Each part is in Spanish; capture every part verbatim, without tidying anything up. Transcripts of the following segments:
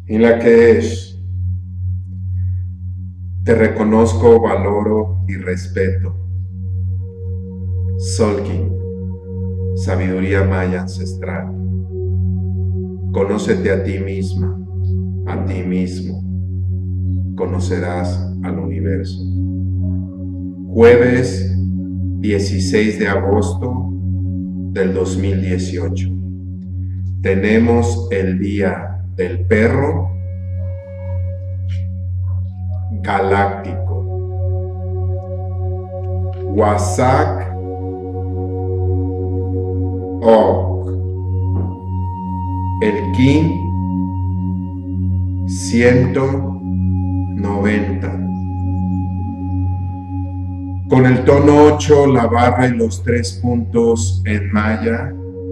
en la que es, te reconozco, valoro y respeto. Tzolk'in, sabiduría maya ancestral. Conócete a ti misma, a ti mismo. Conocerás al universo. Jueves dieciséis de agosto del dos mil dieciocho. Tenemos el día del perro galáctico. Wasak Ok. El Kin ciento noventa. Con el tono ocho, la barra y los tres puntos en maya,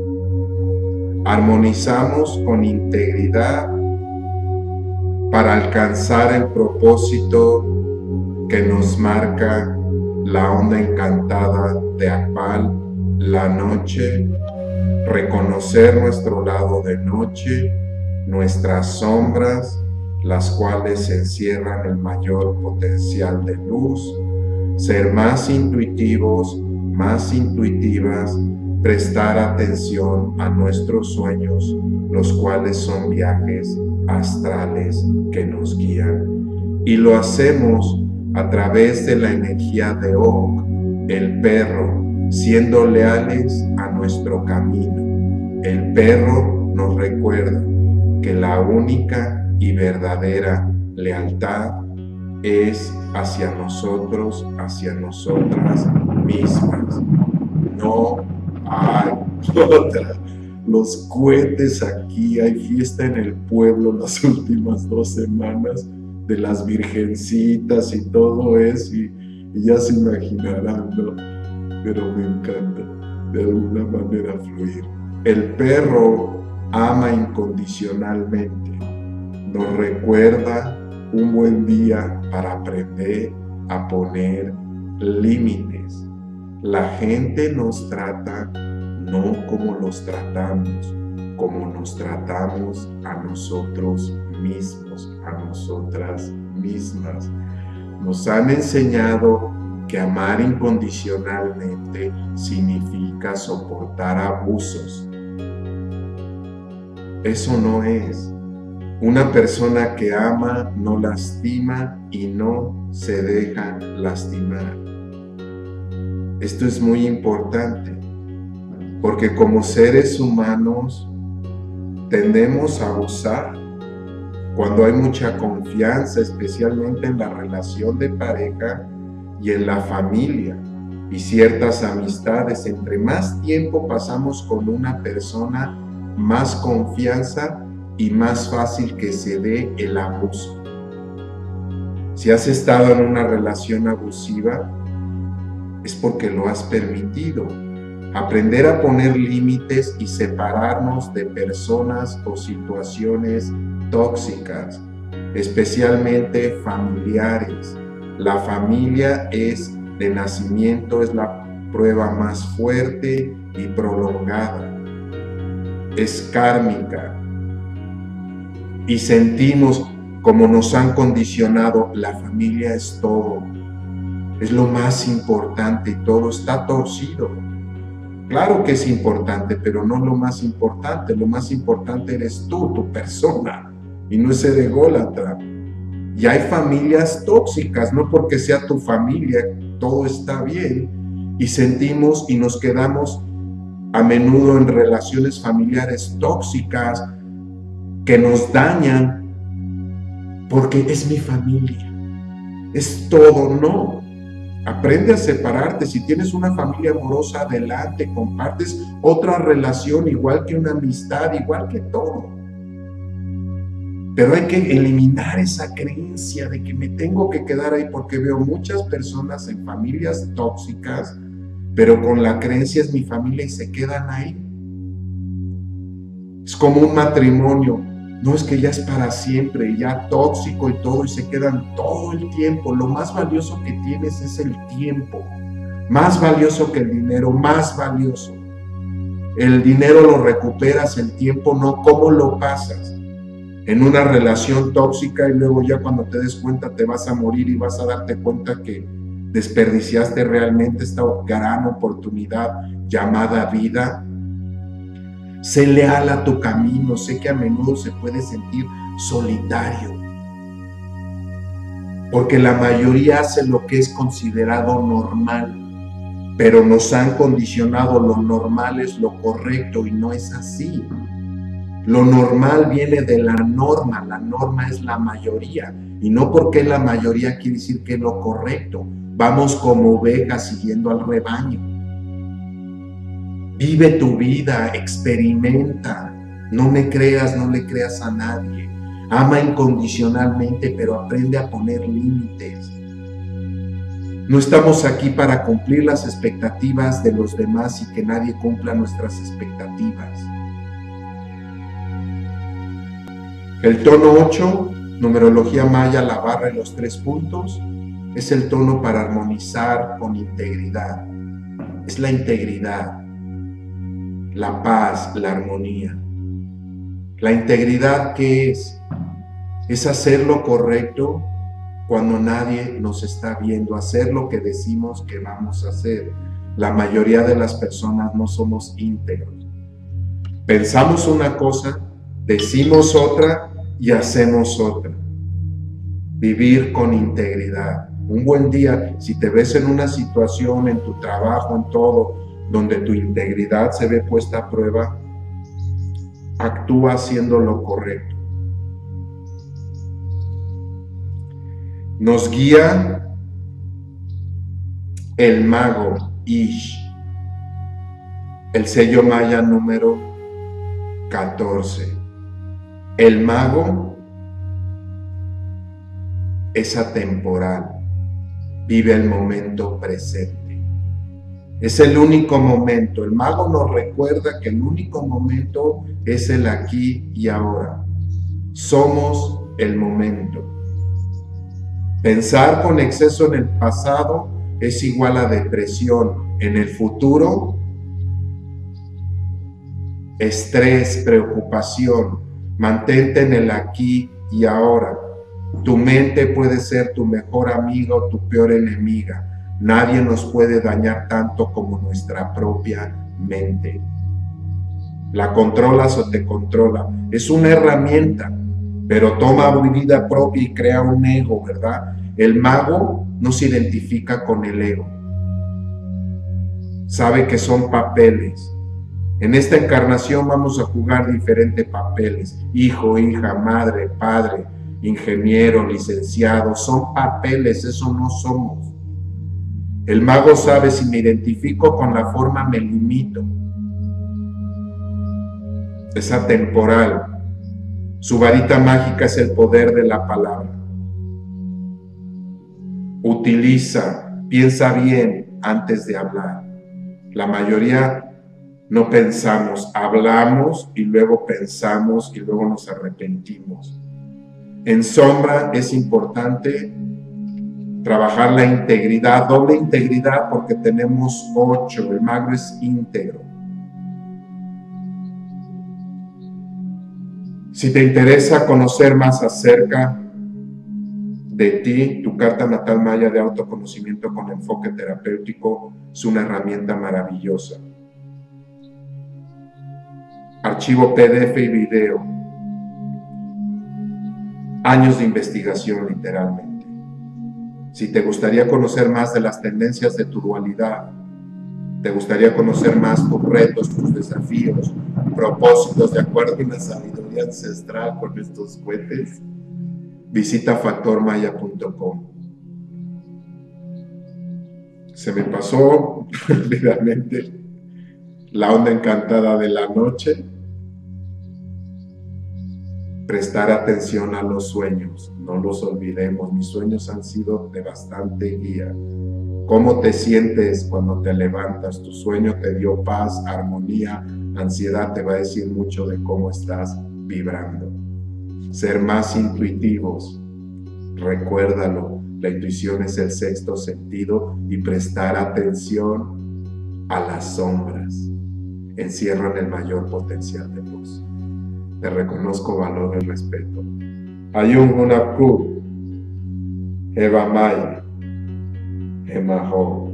armonizamos con integridad para alcanzar el propósito que nos marca la onda encantada de Akbal, la noche, reconocer nuestro lado de noche, nuestras sombras, las cuales encierran el mayor potencial de luz, ser más intuitivos, más intuitivas, prestar atención a nuestros sueños, los cuales son viajes astrales que nos guían. Y lo hacemos a través de la energía de Ok, el perro, siendo leales a nuestro camino. El perro nos recuerda que la única y verdadera lealtad es hacia nosotros, hacia nosotras mismas. No hay otra. Los cohetes aquí, hay fiesta en el pueblo las últimas dos semanas de las virgencitas y todo eso, y, y ya se imaginarán, ¿no? Pero me encanta de alguna manera fluir. El perro ama incondicionalmente, nos recuerda un buen día para aprender a poner límites. La gente nos trata no como los tratamos, como nos tratamos a nosotros mismos, a nosotras mismas. Nos han enseñado que amar incondicionalmente significa soportar abusos. Eso no es. Una persona que ama no lastima y no se deja lastimar. Esto es muy importante, porque como seres humanos tendemos a abusar cuando hay mucha confianza, especialmente en la relación de pareja y en la familia y ciertas amistades. Entre más tiempo pasamos con una persona, más confianza y más fácil que se dé el abuso. Si has estado en una relación abusiva, es porque lo has permitido. Aprender a poner límites y separarnos de personas o situaciones tóxicas, especialmente familiares. La familia es de nacimiento, es la prueba más fuerte y prolongada. Es kármica. Y sentimos como nos han condicionado, la familia es todo, es lo más importante y todo está torcido. Claro que es importante, pero no lo más importante. Lo más importante eres tú, tu persona, y no ser ególatra. Y hay familias tóxicas, no porque sea tu familia, todo está bien. Y sentimos y nos quedamos a menudo en relaciones familiares tóxicas que nos dañan porque es mi familia, es todo. No, aprende a separarte. Si tienes una familia amorosa, adelante, compartes otra relación igual que una amistad, igual que todo. Pero hay que eliminar esa creencia de que me tengo que quedar ahí, porque veo muchas personas en familias tóxicas, pero con la creencia es mi familia y se quedan ahí. Es como un matrimonio. No, es que ya es para siempre, y ya tóxico y todo, y se quedan todo el tiempo. Lo más valioso que tienes es el tiempo, más valioso que el dinero, más valioso. El dinero lo recuperas, el tiempo no. ¿Cómo lo pasas? en una relación tóxica y luego ya cuando te des cuenta te vas a morir y vas a darte cuenta que desperdiciaste realmente esta gran oportunidad llamada vida. Sé leal a tu camino. Sé que a menudo se puede sentir solitario, porque la mayoría hace lo que es considerado normal, pero nos han condicionado lo normal es lo correcto y no es así. Lo normal viene de la norma, la norma es la mayoría, y no porque la mayoría quiere decir que es lo correcto. Vamos como ovejas siguiendo al rebaño. Vive tu vida, experimenta, no me creas, no le creas a nadie. Ama incondicionalmente, pero aprende a poner límites. No estamos aquí para cumplir las expectativas de los demás y que nadie cumpla nuestras expectativas. El tono ocho, numerología maya, la barra y los tres puntos, es el tono para armonizar con integridad. Es la integridad, la paz, la armonía. La integridad, ¿qué es? Es hacer lo correcto cuando nadie nos está viendo, hacer lo que decimos que vamos a hacer. La mayoría de las personas no somos íntegros. Pensamos una cosa, decimos otra y hacemos otra. Vivir con integridad. Un buen día, si te ves en una situación, en tu trabajo, en todo, donde tu integridad se ve puesta a prueba, actúa haciendo lo correcto. Nos guía el mago Ish, el sello maya número catorce. El mago es atemporal, vive el momento presente. Es el único momento. El mago nos recuerda que el único momento es el aquí y ahora. Somos el momento. Pensar con exceso en el pasado es igual a depresión. En el futuro, estrés, preocupación. Mantente en el aquí y ahora. Tu mente puede ser tu mejor amiga o tu peor enemiga. Nadie nos puede dañar tanto como nuestra propia mente. ¿La controlas o te controla? Es una herramienta, pero toma vida propia y crea un ego, ¿verdad? El mago no se identifica con el ego. Sabe que son papeles. En esta encarnación vamos a jugar diferentes papeles. Hijo, hija, madre, padre, ingeniero, licenciado. Son papeles, eso no somos. El mago sabe, si me identifico con la forma, me limito. Es atemporal. Su varita mágica es el poder de la palabra. Utiliza, piensa bien antes de hablar. La mayoría no pensamos, hablamos y luego pensamos y luego nos arrepentimos. En sombra es importante trabajar la integridad, doble integridad, porque tenemos ocho, el mago es íntegro. Si te interesa conocer más acerca de ti, tu carta natal maya de autoconocimiento con enfoque terapéutico es una herramienta maravillosa. Archivo P D F y video. Años de investigación, literalmente. Si te gustaría conocer más de las tendencias de tu dualidad, te gustaría conocer más tus retos, tus desafíos, propósitos de acuerdo a una sabiduría ancestral con estos cohetes, visita factor maya punto com. Se me pasó rápidamente la onda encantada de la noche. Prestar atención a los sueños, no los olvidemos. Mis sueños han sido de bastante guía. ¿Cómo te sientes cuando te levantas? ¿Tu sueño te dio paz, armonía, ansiedad? Te va a decir mucho de cómo estás vibrando. Ser más intuitivos, recuérdalo, la intuición es el sexto sentido, y prestar atención a las sombras encierran el mayor potencial de luz. te reconozco, valor y respeto. Ayun Hunapku, Eva May, Emaho.